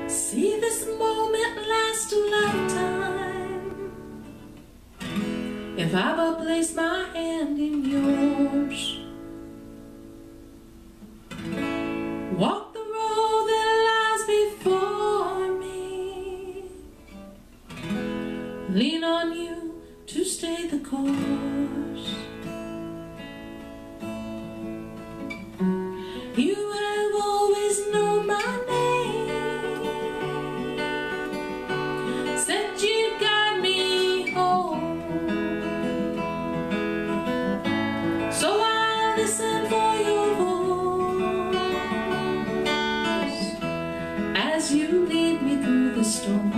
See this moment last a lifetime. If I but place my hand in yours, walk the road that lies before me, lean on you to stay the course. You have always known my name, said you'd guide me home, so I listen for your voice as you lead me through the storm.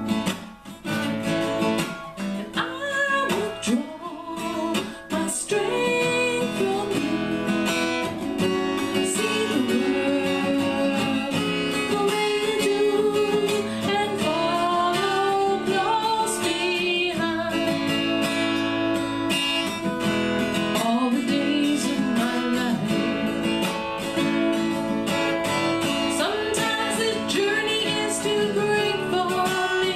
And I will draw my strength from you. See the world the way you do, and follow close behind. All the days of my life, sometimes the journey is too great for me,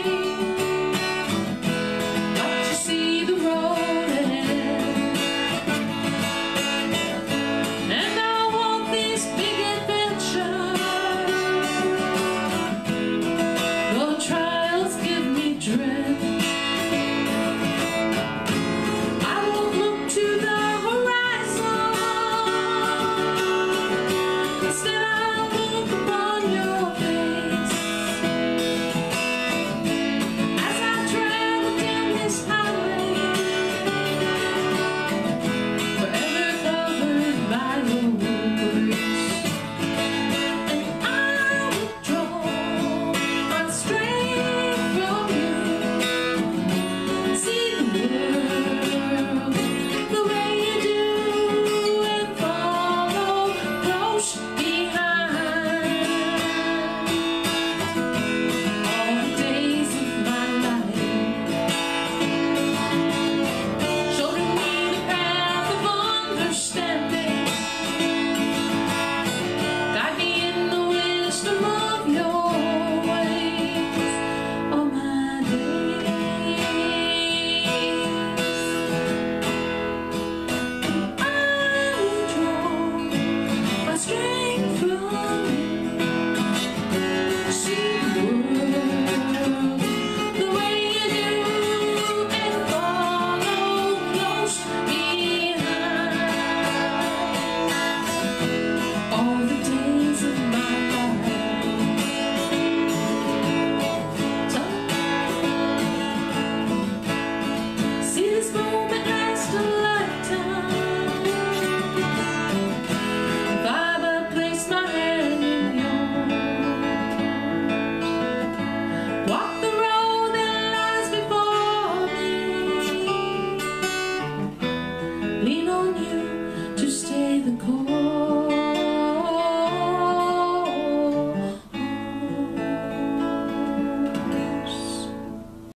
but you see the road ahead, and I want this big adventure. The trials give me dread. I won't look to the horizon, instead I look upon your face as I travel down this highway, forever covered by your grace. And I will draw my strength from you. See the world the way you do, and follow close behind. All the days of my life, showing me the path of understanding. Guide me in the wisdom of your ways all my days. I will draw my strength from you. See the world the way you do, and follow close behind. All the days of my life, see this moment last a lifetime. If I but place my hand in yours, walk the road that lies before me, lean on you to stay the course.